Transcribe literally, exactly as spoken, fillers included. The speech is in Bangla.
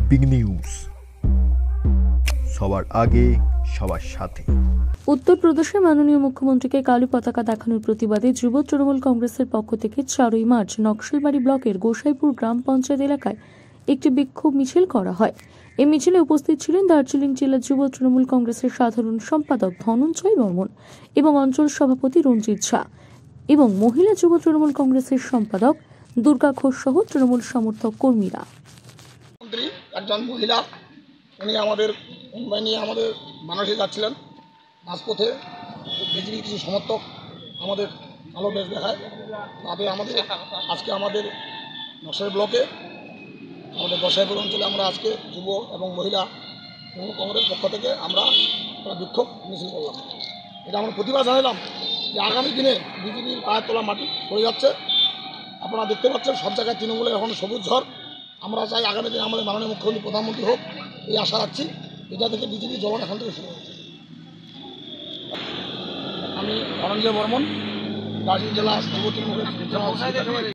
বিগ নিউজ, সবার আগে সবার সাথে। উত্তরপ্রদেশের মাননীয় মুখ্যমন্ত্রীকে কালো পতাকা দেখানোর প্রতিবাদে যুব তৃণমূল কংগ্রেসের পক্ষ থেকে চারই মার্চ নকশালবাড়ি ব্লকের গোসাইপুর গ্রাম পঞ্চায়েত এলাকায় একটি বিক্ষোভ মিছিল করা হয়। এই মিছিলে উপস্থিত ছিলেন দার্জিলিং জেলা যুব তৃণমূল কংগ্রেসের সাধারণ সম্পাদক ধনঞ্জয় বর্মন এবং অঞ্চল সভাপতি রঞ্জিত ঝা এবং মহিলা যুব তৃণমূল কংগ্রেসের সম্পাদক দুর্গা ঘোষ সহ তৃণমূল সমর্থক কর্মীরা। একজন মহিলা উনি আমাদের নিয়ে আমাদের বানারসে যাচ্ছিলেন, রাজপথে বিজেপি কিছু সমর্থক আমাদের কালো ড্রেস দেখায়। তাতে আমাদের আজকে আমাদের নকশাল ব্লকে আমাদের গোসাইপুর অঞ্চলে আমরা আজকে যুব এবং মহিলা তৃণমূল কংগ্রেস পক্ষ থেকে আমরা একটা বিক্ষোভ মিছিল করলাম। এটা আমরা প্রতিবাদ জানালাম যে আগামী দিনে বিজেপির পায়ের তোলা মাটি পড়ে যাচ্ছে। আপনারা দেখতে পাচ্ছেন সব জায়গায় তৃণমূলের এখন সবুজ ঝড়। আমরা চাই আগামী দিনে আমাদের মাননীয় মুখ্যমন্ত্রী প্রধানমন্ত্রী হোক, এই আশা রাখছি। এটা থেকে বিজেপির জবান এখান থেকে শুরু হচ্ছে। আমি ধনঞ্জয় বর্মন, দার্জিলিং জেলা যুব তৃণমূলের